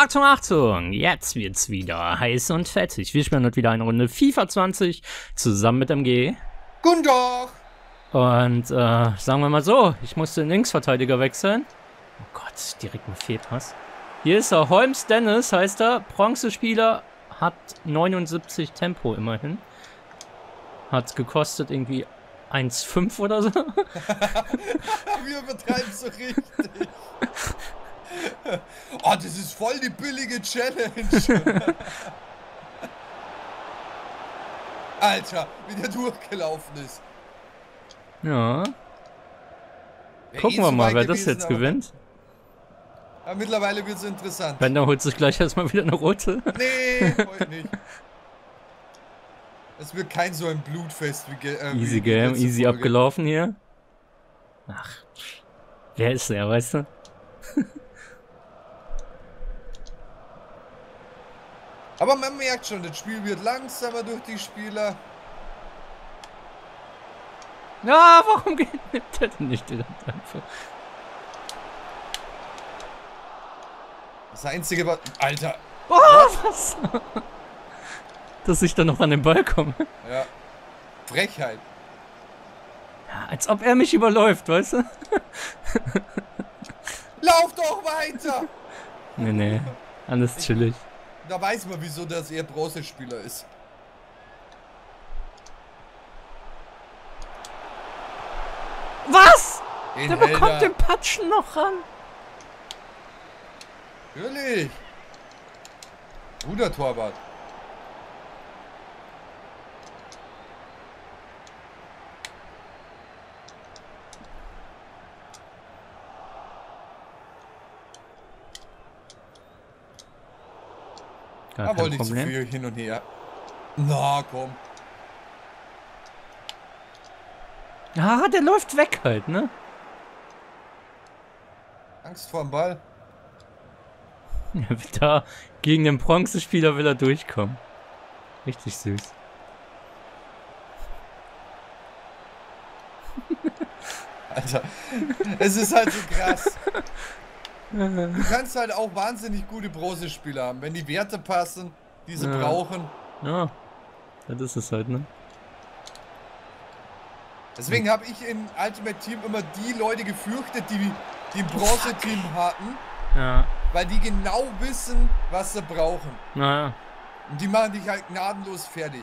Achtung, Achtung! Jetzt wird's wieder heiß und fettig. Wir spielen heute wieder eine Runde FIFA 20 zusammen mit MG. Guten Tag! Und sagen wir mal so, ich musste den Linksverteidiger wechseln. Oh Gott, direkt ein Fehlpass. Hier ist er, Holmes Dennis heißt er. Bronzespieler, hat 79 Tempo immerhin. Hat gekostet irgendwie 1,5 oder so. Wir übertreiben so richtig. Oh, das ist voll die billige Challenge. Alter, wie der durchgelaufen ist. Ja. Gucken wir mal, wer das jetzt gewinnt. Aber mittlerweile wird es interessant. Bender holt sich gleich erstmal wieder eine rote. Nee, heute nicht. Es wird kein so ein Blutfest wie Easy Game, easy Folge. Abgelaufen hier. Ach, wer ist der, weißt du? Aber man merkt schon, das Spiel wird langsamer durch die Spieler. Ja, warum nimmt er denn nicht den einfach? Das einzige, was... Alter! Oh, was? Dass ich dann noch an den Ball komme. Ja. Frechheit. Ja, als ob er mich überläuft, weißt du? Lauf doch weiter! Nee, alles chillig. Da weiß man, wieso das eher Bronzespieler ist. Was? Der bekommt den Patschen noch ran. Natürlich. Guter Torwart. Gar wollte kein nicht zu Problem. viel hin und her. Na, komm. Ja, der läuft weg halt, ne? Angst vor dem Ball. Ja, da gegen den Bronzespieler will er durchkommen. Richtig süß. Alter, es ist halt so krass. Du kannst halt auch wahnsinnig gute Bronzespieler haben, wenn die Werte passen, die sie brauchen. Ja, das ist es halt, ne? Deswegen habe ich im Ultimate Team immer die Leute gefürchtet, die ein Bronze-Team hatten. Ja. Weil die genau wissen, was sie brauchen. Naja. Und die machen dich halt gnadenlos fertig.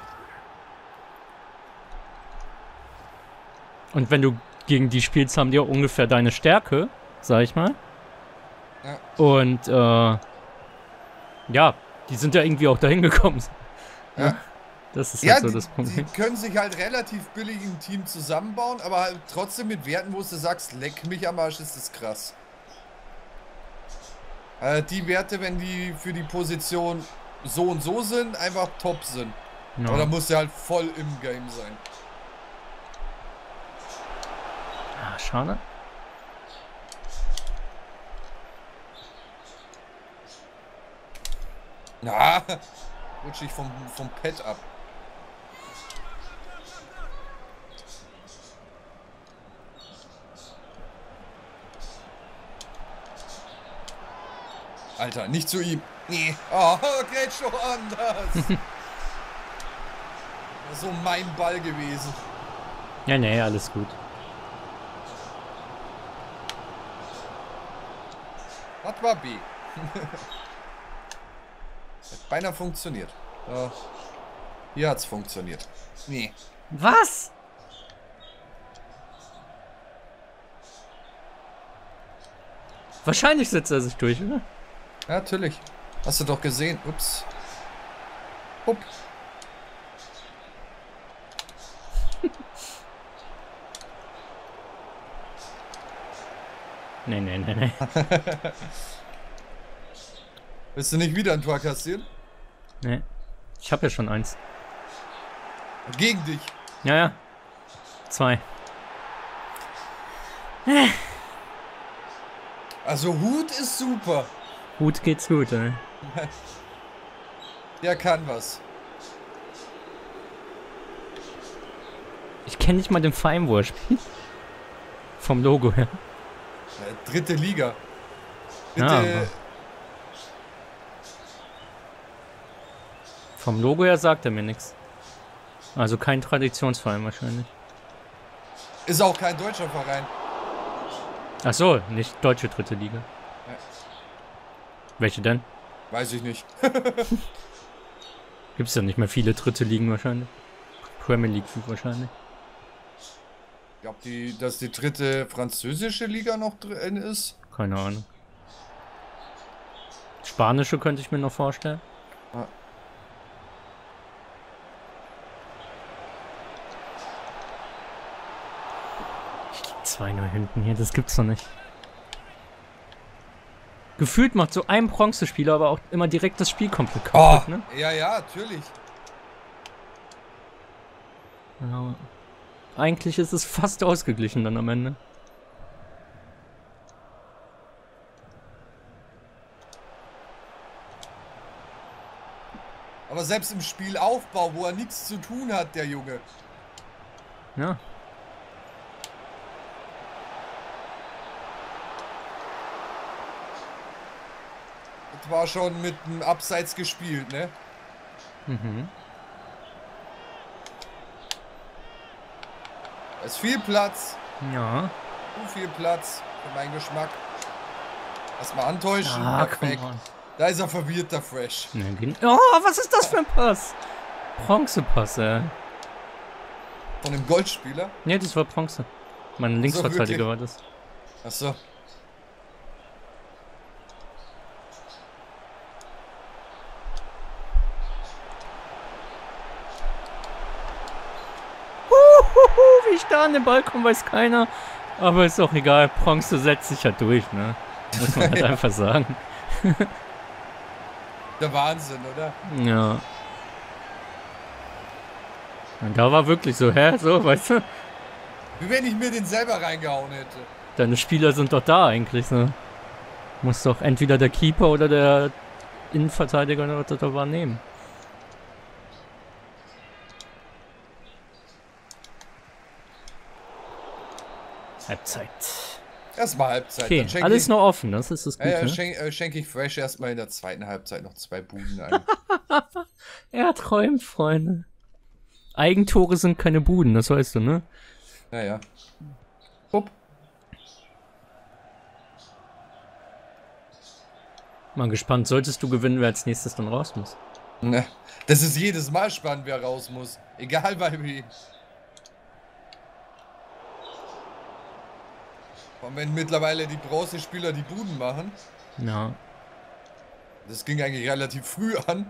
Und wenn du gegen die spielst, haben die auch ungefähr deine Stärke, sag ich mal. Ja. Und, ja, die sind ja irgendwie auch dahin gekommen. Ja. Das ist halt so das Problem. Die können sich halt relativ billig ein Team zusammenbauen, aber halt trotzdem mit Werten, wo du sagst, leck mich am Arsch, ist das krass. Die Werte, wenn die für die Position so und so sind, einfach top sind. Ja. Aber da muss der halt voll im Game sein. Ah, schade. Na, rutsch ich vom Pad ab. Alter, nicht zu ihm. Nee. Oh, geht schon anders. So mein Ball gewesen. Ja, nee, alles gut. Das war B. Hat beinahe funktioniert. Hier hat's funktioniert. Nee. Was? Wahrscheinlich setzt er sich durch, oder? Ja, natürlich. Hast du doch gesehen. Ups. Upp. Nee. Willst du nicht wieder ein Tor kassieren? Nee. Ich habe ja schon eins. Gegen dich. Ja. 2. Also Hut ist super. Gut geht's gut, ey. Der kann was. Ich kenne nicht mal den Verein, wo er spielt. Vom Logo her. Dritte Liga. Ja, Bitte Vom Logo her sagt er mir nichts. Also kein Traditionsverein wahrscheinlich. Ist auch kein deutscher Verein. Ach so, nicht deutsche dritte Liga. Ja. Welche denn? Weiß ich nicht. Gibt's ja nicht mehr viele dritte Ligen wahrscheinlich. Premier League wahrscheinlich. Ich glaube, dass die dritte französische Liga noch drin ist. Keine Ahnung. Spanische könnte ich mir noch vorstellen. Ja. Ich lieg 2-0 hinten hier, das gibt's doch nicht. Gefühlt macht so ein Bronzespieler aber auch immer direkt das Spiel komplett kaputt, ne? Ja, ja, natürlich. Ja. Eigentlich ist es fast ausgeglichen dann am Ende. Aber selbst im Spielaufbau, wo er nichts zu tun hat, der Junge. Ja. Das war schon mit einem Abseits gespielt, ne? Mhm. Da ist viel Platz. Ja. Zu viel Platz für meinen Geschmack. Erstmal antäuschen. Ah, Perfekt. come on. Da ist er verwirrt, der Fresh. Oh, was ist das für ein Pass? Bronzepass, ey. Von dem Goldspieler? Ne, das war Bronze. Mein Linksverteidiger war das. Achso. Wie ich da an den Ball komme, weiß keiner. Aber ist auch egal. Bronze setzt sich ja durch, ne? Muss man halt einfach sagen. Der Wahnsinn, oder? Ja. Und da war wirklich so, so, weißt du? Wie wenn ich mir den selber reingehauen hätte. Deine Spieler sind doch da eigentlich, so. Muss doch entweder der Keeper oder der Innenverteidiger oder was da wahrnehmen. Halbzeit. Erstmal Halbzeit. Okay, Dann alles noch offen, das ist das Gute. Ja, schenke ich Fresh erstmal in der zweiten Halbzeit noch 2 Buden ein. Er träumt, Freunde. Eigentore sind keine Buden, das weißt du, ne? Naja. Upp. Mal gespannt, solltest du gewinnen, wer als nächstes dann raus muss. Ne, das ist jedes Mal spannend, wer raus muss. Egal bei wem. Und wenn mittlerweile die Bronzespieler die Buden machen. Ja. Das ging eigentlich relativ früh an.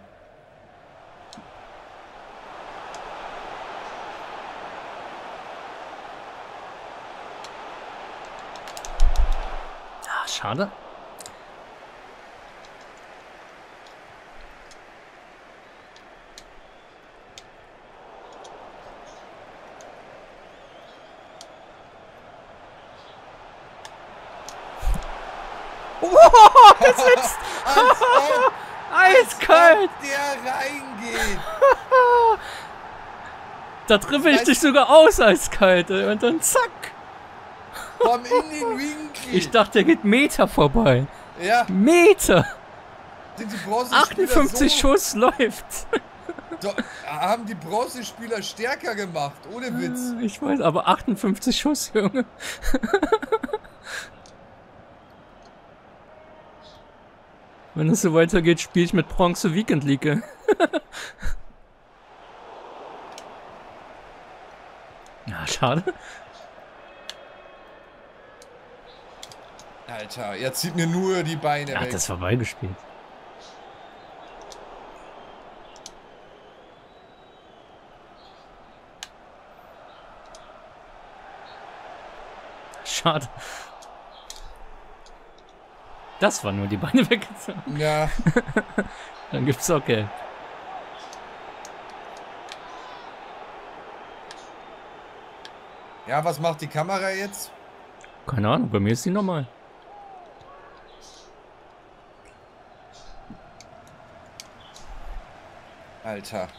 Ah, schade. Oh, gesetzt! Eiskalt! Der reingeht! Da treffe ich dich sogar aus, eiskalt, ey. Und dann zack! Komm in den Winkel! Ich dachte, der geht Meter vorbei. Ja, Meter! sind die Bronzespieler 58 so, Schuss läuft. haben die Bronzespieler stärker gemacht, ohne Witz. Ich weiß, aber 58 Schuss, Junge. Wenn es so weitergeht, spiele ich mit Bronze Weekend League. Ja, schade. Alter, er zieht mir nur die Beine Er hat weg. das vorbeigespielt. Schade. Das war nur die Beine weggezogen. Ja, Dann gibt's auch Geld. ja, was macht die Kamera jetzt? Keine Ahnung, bei mir ist sie normal. Alter.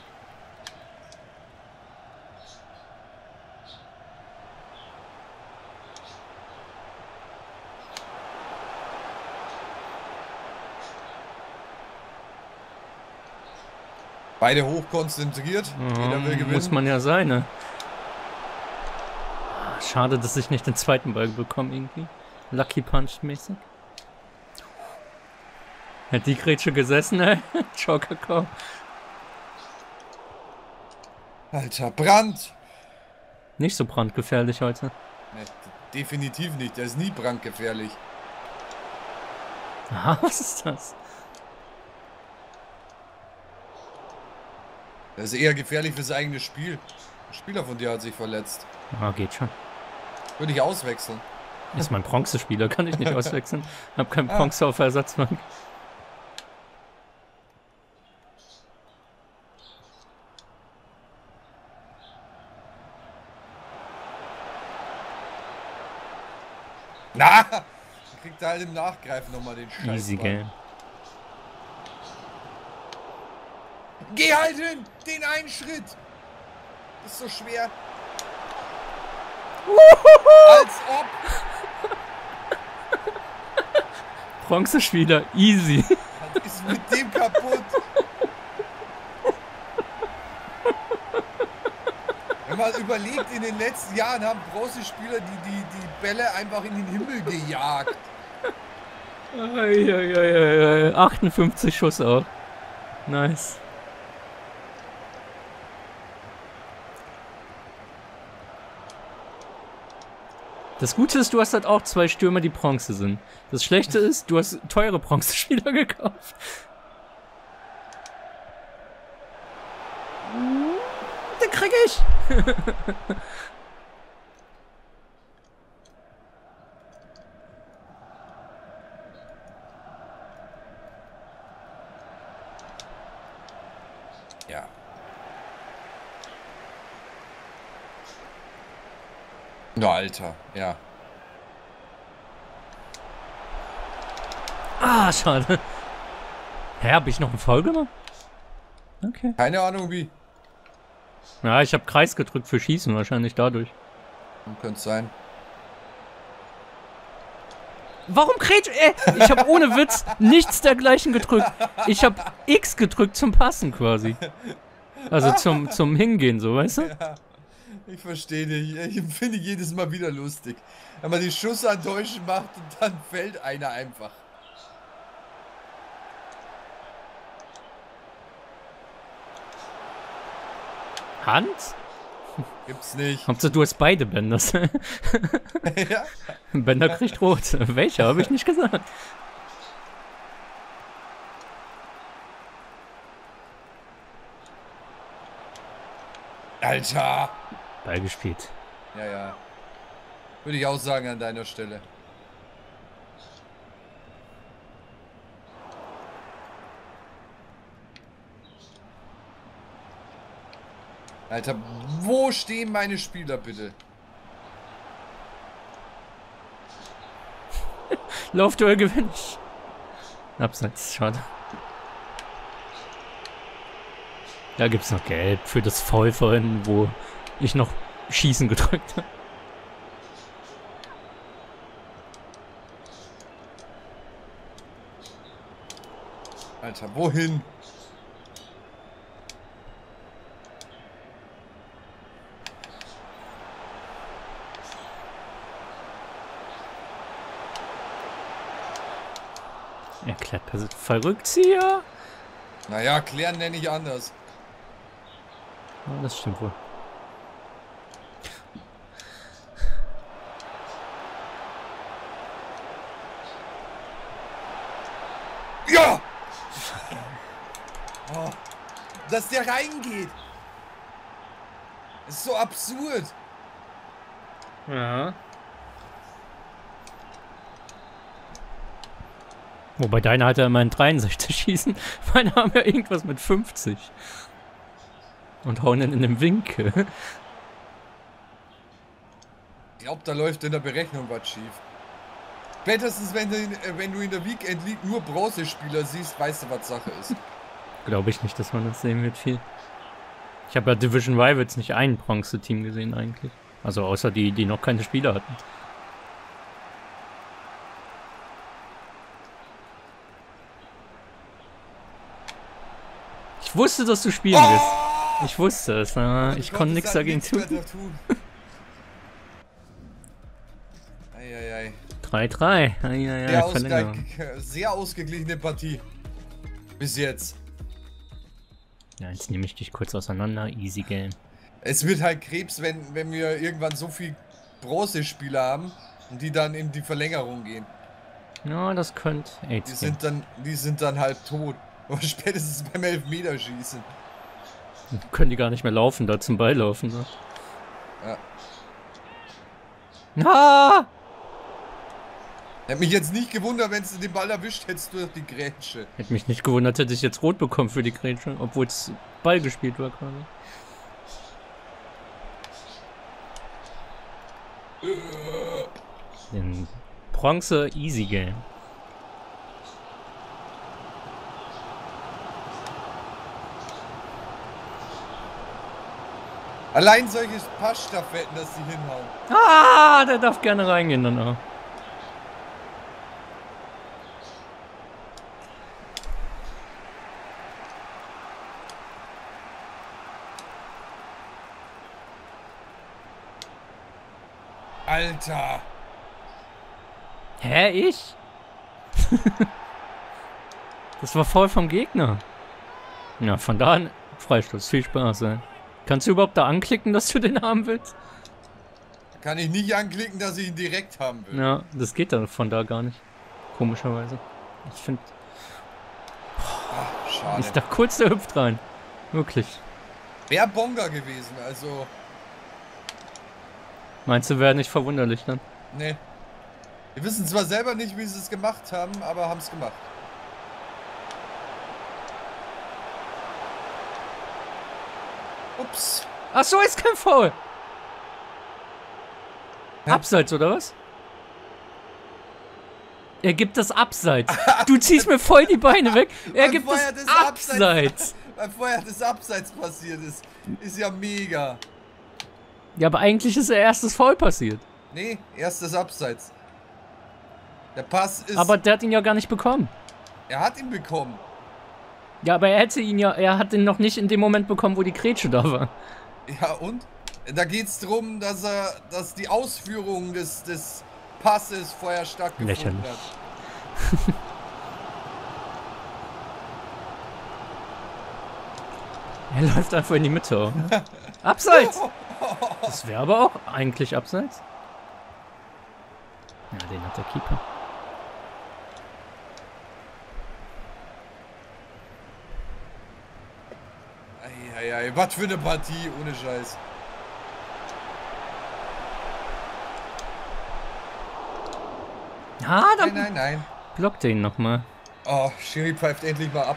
Beide hochkonzentriert. Jeder will gewinnen. Muss man ja sein, ne? Schade, dass ich nicht den zweiten Ball bekomme irgendwie. Lucky Punch mäßig. Hat die Grätsche gesessen, ey? Joker Call. Alter, Brand! Nicht so brandgefährlich heute. Nee, definitiv nicht. Der ist nie brandgefährlich. Aha, was ist das? Der ist eher gefährlich fürs eigene Spiel. Ein Spieler von dir hat sich verletzt. Ah, geht schon. Würde ich auswechseln. Ist mein Bronzespieler, kann ich nicht auswechseln. Hab keinen Bronze auf Ersatzbank. Na! Kriegt er halt im Nachgreifen nochmal den Scheiß. Easy Game. Geh halt hin! Den einen Schritt! Das ist so schwer. Als ob! Bronzespieler, easy. Was ist mit dem kaputt? Wenn man überlegt, in den letzten Jahren haben Bronzespieler die Bälle einfach in den Himmel gejagt. 58 Schuss auch. Nice. Das Gute ist, du hast halt auch 2 Stürmer, die Bronze sind. Das Schlechte ist, du hast teure Bronzespieler gekauft. Den krieg ich! Ja. Na, Alter, ja. Ah, schade. Hä, hab ich noch einen Foul gemacht? Okay. Keine Ahnung wie. Ja, ich habe Kreis gedrückt für Schießen, wahrscheinlich dadurch. Könnte sein. Warum Grätsch? Ich habe ohne Witz nichts dergleichen gedrückt. Ich habe X gedrückt zum Passen quasi. Also zum Hingehen, so, weißt du? Ja, ich verstehe dich. Ich finde jedes Mal wieder lustig. Wenn man die Schussantäuschen macht und dann fällt einer einfach. Hand? Gibt's nicht. Hauptsache du hast beide Bänders. Ja. Bänder kriegt rot. Welcher? Habe ich nicht gesagt. Alter! Ball gespielt. Ja, ja. Würde ich auch sagen an deiner Stelle. Alter, wo stehen meine Spieler bitte? Laufduell gewinne ich. Abseits, schade. Da gibt's noch Gelb für das Foul vorhin, wo ich noch Schießen gedrückt habe. Alter, wohin? Erklärt Verrückzieher. Naja, klären nenne ich anders. Ja, das stimmt wohl. Ja! Oh, dass der reingeht. Das ist so absurd. Ja. Wobei deiner hat ja immerhin 63 schießen. Meine haben ja irgendwas mit 50. Und hauen ihn in den Winkel. Ich glaube, da läuft in der Berechnung was schief. Spätestens wenn du in der Weekend League nur Bronzespieler siehst, weißt du, was Sache ist. Glaube ich nicht, dass man das sehen wird viel. Ich habe ja Division Rivals nicht ein Bronze-Team gesehen eigentlich. Also außer die noch keine Spieler hatten. Ich wusste, dass du spielen wirst. Ich wusste es, aber ich konnte nichts dagegen tun. Eieiei. 3-3. Sehr ausgeglichene Partie. Bis jetzt. Ja, jetzt nehme ich dich kurz auseinander. Easy Game. Es wird halt Krebs, wenn wir irgendwann so viel Bronzespieler haben und die dann in die Verlängerung gehen. Ja, das könnte AIDS geben. Die sind dann halb tot. Aber spätestens beim Elfmeterschießen. Können die gar nicht mehr laufen, da zum Beilaufen. Ne? Ja. Ah! Hätte mich jetzt nicht gewundert, wenn du den Ball erwischt hättest durch die Grätsche. Hätte mich nicht gewundert, hätte ich jetzt rot bekommen für die Grätsche, obwohl es Ball gespielt war gerade. Den Bronze Easy Game. Allein solche Passstaffetten, dass sie hinhauen. Ah, der darf gerne reingehen dann auch. Alter! Hä, ich? Das war voll vom Gegner. Ja, von da an Freistoß. Viel Spaß, ey. Kannst du überhaupt da anklicken, dass du den haben willst? Kann ich nicht anklicken, dass ich ihn direkt haben will. Ja, das geht dann von da gar nicht. Komischerweise. Ich finde... Schade. Ich dachte kurz, der hüpft rein. Wirklich. Wäre Bonga gewesen, also... Meinst du, wäre nicht verwunderlich dann? Nee. Wir wissen zwar selber nicht, wie sie es gemacht haben, aber haben es gemacht. Ups. Ach so, ist kein Foul. Hä? Abseits, oder was? Er gibt das Abseits. Du ziehst mir voll die Beine weg. Er gibt das Abseits. Weil vorher das Abseits passiert ist. Ist ja mega. Ja, aber eigentlich ist er erstes Foul passiert. Nee, erst das Abseits. Der Pass ist... Aber der hat ihn ja gar nicht bekommen. Er hat ihn bekommen. Ja, aber er hätte ihn ja... Er hat ihn noch nicht in dem Moment bekommen, wo die Grätsche da war. Ja, und? Da geht's drum, dass die Ausführung des Passes vorher stattgefunden Lächerlich. hat. Er läuft einfach in die Mitte. Abseits! Das wäre aber auch eigentlich abseits. Ja, den hat der Keeper. Eieiei, was für eine Partie, ohne Scheiß. Ah, dann Nein. blockt er ihn nochmal. Oh, Schiri pfeift endlich mal ab.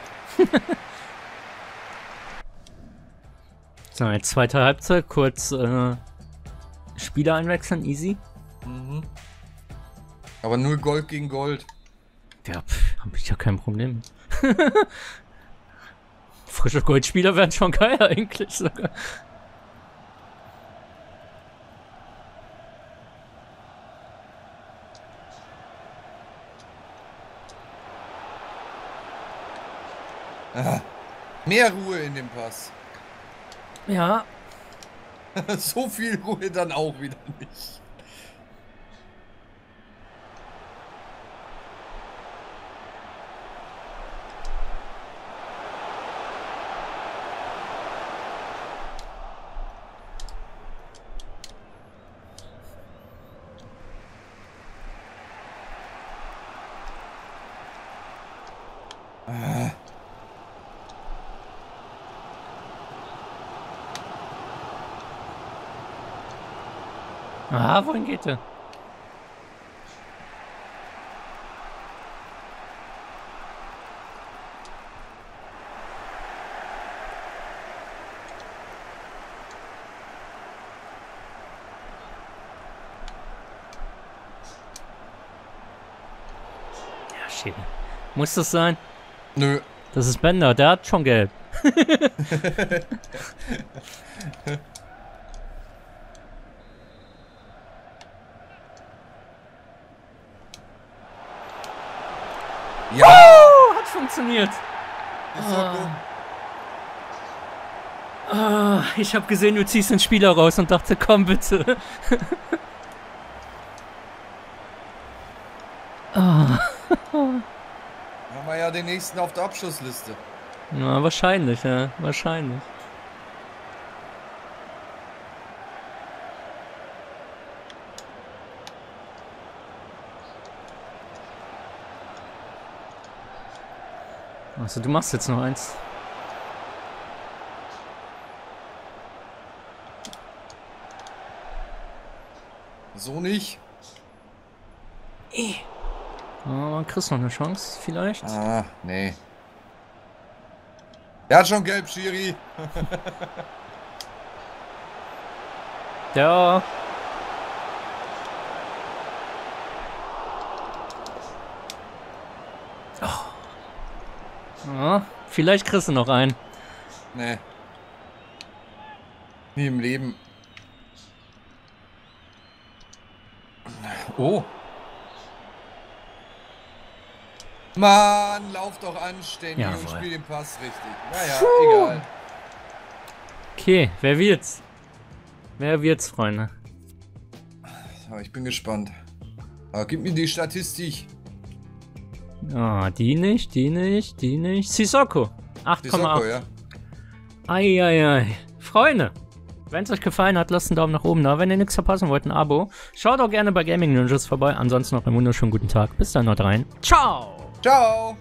So, jetzt zweite Halbzeit, kurz Spieler einwechseln, easy. Mhm. Aber nur Gold gegen Gold. Ja, hab ich ja kein Problem mit. Frische Goldspieler wären schon geil eigentlich sogar. Ah, mehr Ruhe in dem Pass. Ja. So viel Ruhe dann auch wieder nicht. Ah, wohin geht er? Ja, Schädel. Muss das sein? Nö. Das ist Bender, der hat schon gelb. Ja! Oh, hat funktioniert. Ist so dumm. Oh, ich habe gesehen, du ziehst den Spieler raus und dachte, komm bitte. Oh. Haben wir ja den nächsten auf der Abschlussliste. Ja, wahrscheinlich, ja. Wahrscheinlich. Also, du machst jetzt noch eins. So nicht. Oh, kriegst noch eine Chance, vielleicht? Ah, nee. Er hat schon gelb, Schiri. Ja. Ja, vielleicht kriegst du noch einen. Nee. Nie im Leben. Oh. Mann, lauf doch anständig und spiel den Pass richtig. Naja, egal. Okay, wer wird's? Wer wird's, Freunde? So, ich bin gespannt. Aber gib mir die Statistik. Ah, die nicht, die nicht, die nicht. Sissoko. 8,8. Ja. Eieiei. Freunde, wenn es euch gefallen hat, lasst einen Daumen nach oben da. Wenn ihr nichts verpassen wollt, ein Abo. Schaut auch gerne bei Gaming Ninjas vorbei. Ansonsten noch einen wunderschönen guten Tag. Bis dann, haut rein. Ciao. Ciao.